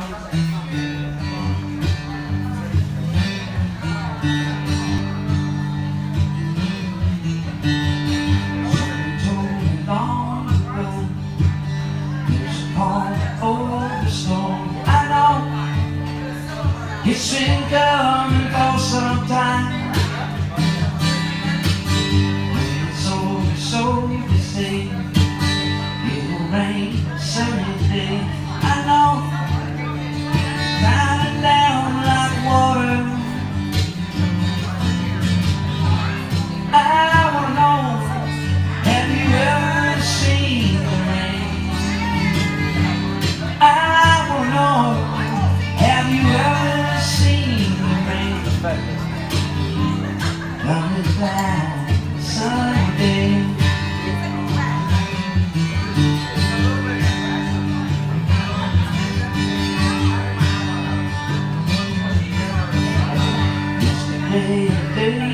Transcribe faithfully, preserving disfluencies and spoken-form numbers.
It's been coming for some time. It's over, so to say. It'll rain a sunny day. I know, driving down like water. I wanna know, have you ever seen the rain? I wanna know, have you ever seen the rain? Coming back Sunday. Yesterday, the day